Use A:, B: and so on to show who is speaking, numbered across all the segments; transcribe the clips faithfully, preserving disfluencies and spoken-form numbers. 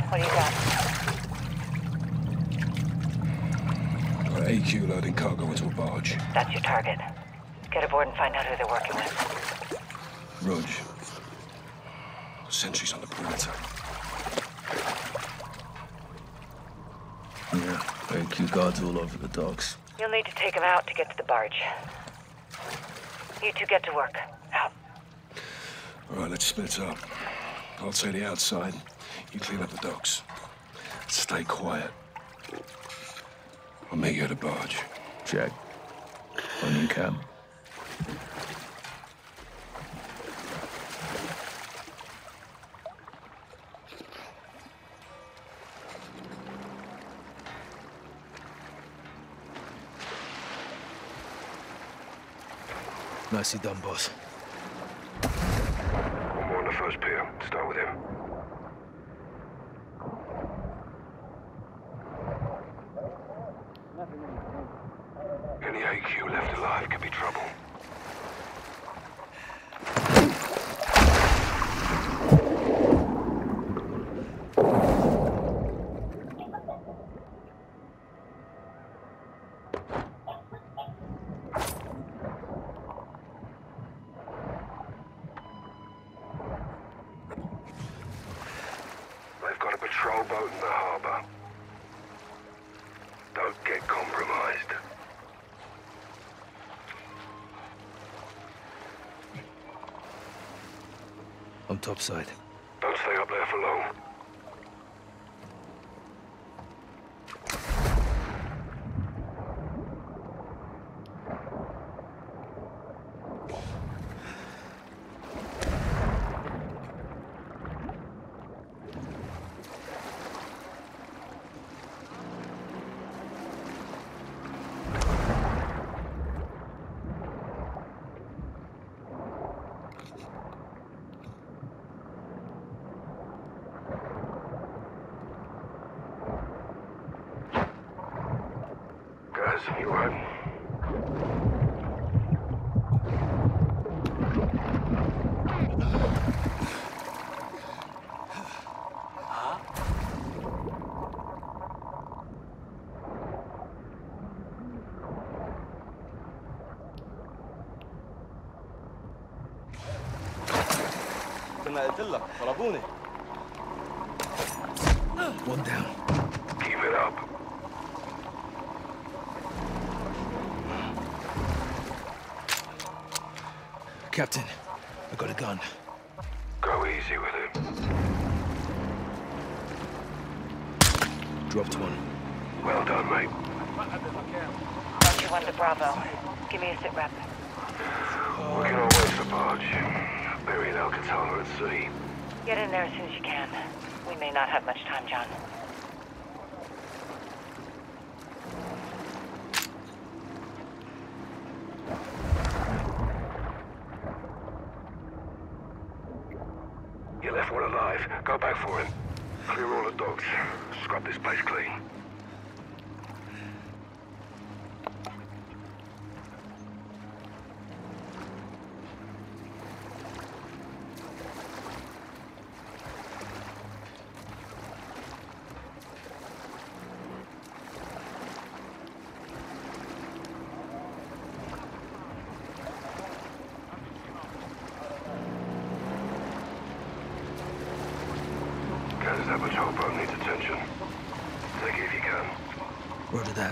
A: What do you got?
B: Got A Q loading cargo into a barge.
A: That's your target. Get aboard and find out who they're working with.
B: Rog. Sentries on the perimeter.
C: Yeah, A Q guards all over the docks.
A: You'll need to take them out to get to the barge. You two get to work. Out.
B: All right, let's split up. I'll take the outside. You clean up the docks. Stay quiet. I'll meet you at the barge.
C: Check. On you, Cam. Nicely done, boss.
B: One more on the first pier. Start with him. Any A Q left alive could be trouble. They've got a patrol boat in the harbor. Don't get compromised.
C: On topside.
B: Don't stay up there for long. Guys, you right?
D: كنا قلت لك طلبوني.
C: One down.
B: Keep it up.
C: Captain, I got a gun.
B: Go easy with him.
C: Dropped one.
B: Well done, mate.
A: Roger one to Bravo. Give me a sit rep.
B: We can always the barge. Buried Alcatala at sea.
A: Get in there as soon as you can. We may not have much time, John.
B: You left one alive. Go back for him. Clear all the docks. Scrub this place clean. Guys, that patrol boat needs attention. Take it if you can.
C: Roger that.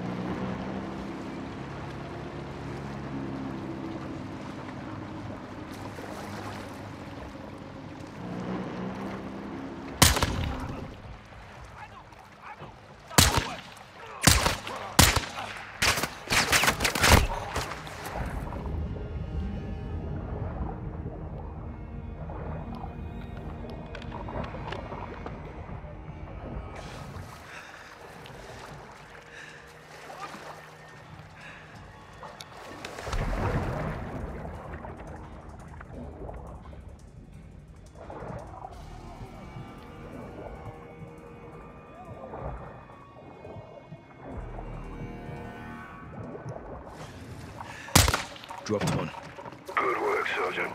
C: Dropped one.
B: Good work, Sergeant.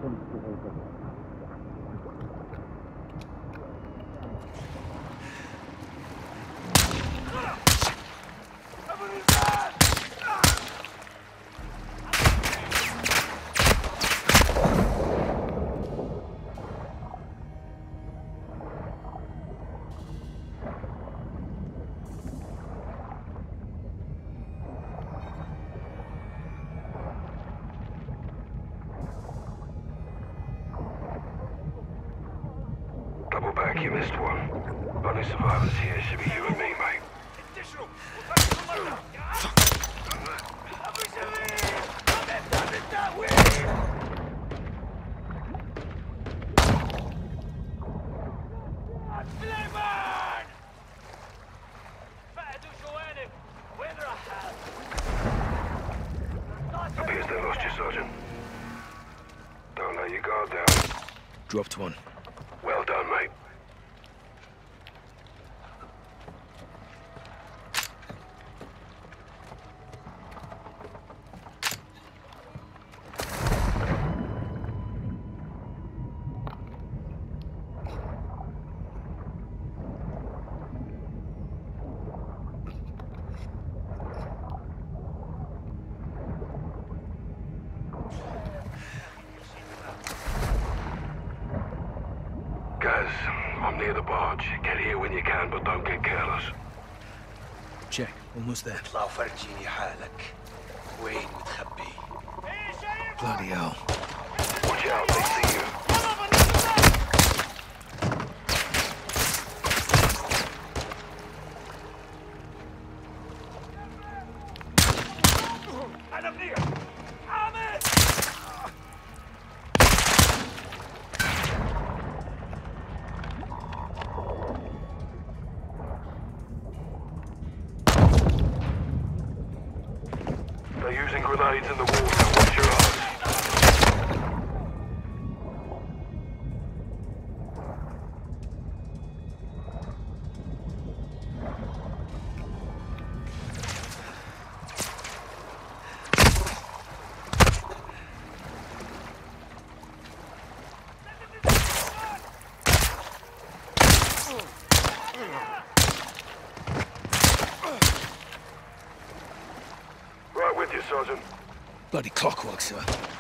B: Double back, you missed one. Only survivors here should be you and me, mate. Appears they lost you, Sergeant. Don't let your guard down.
C: Dropped one.
B: Well done, mate. Guys, I'm near the barge. Get here when you can, but don't get careless.
C: Check. Almost there.
E: اطلع فرجيني حالك. وين متخبي؟
C: Bloody hell.
B: Watch out, they see you. They're using grenades in the water. Watch your eyes. Right with you, Sergeant.
C: Bloody clockwork, sir.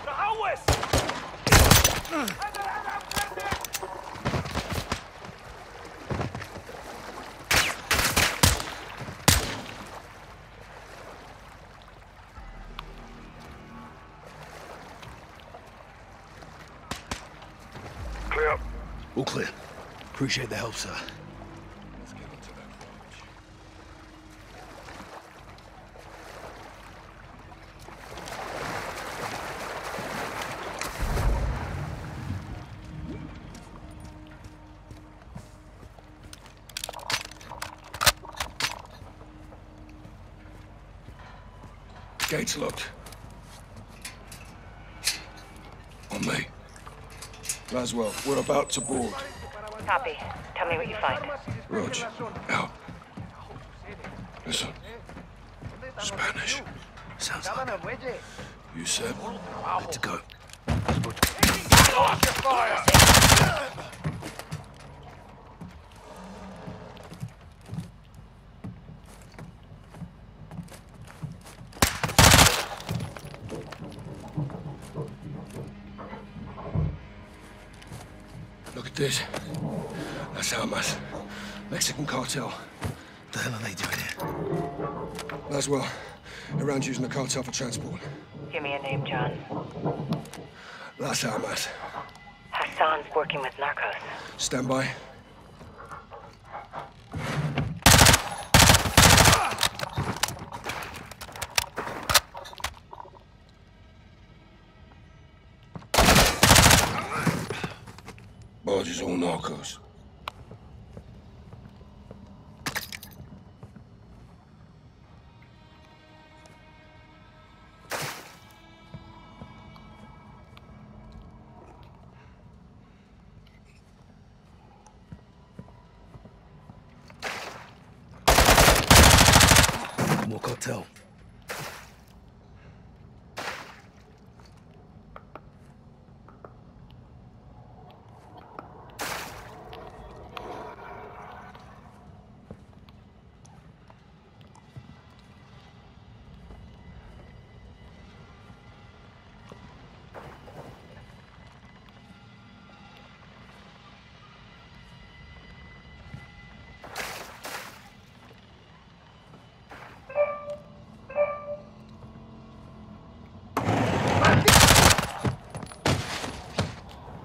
B: Clear up.
C: All clear. Appreciate the help, sir.
B: Let's get onto that barge. Gates locked. On me. Laswell, we're about to board.
A: Copy. Tell me what you find.
B: Rog, out. Listen. Spanish.
C: Sounds like it.
B: You said?
C: Good to go.
B: Look at this. That's Immerse. Mexican cartel.
C: What the hell are they doing here?
B: Laswell, around using the cartel for transport.
A: Give me a name, John.
B: That's Immerse.
A: Hassan's working with narcos.
B: Stand by. Barge is all narcos.
C: More cartel.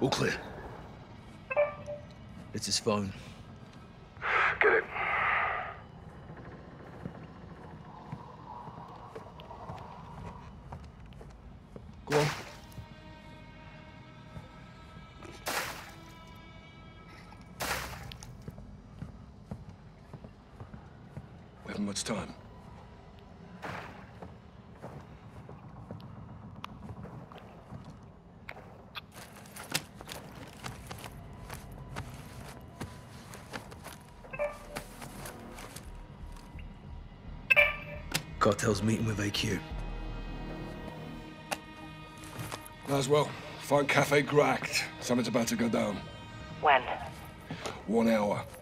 C: All clear. It's his phone.
B: Get it. Go on. We haven't much time.
C: Cartel's meeting with A Q.
B: Might as well. Find Cafe Gracht. Something's about to go down.
A: When?
B: One hour.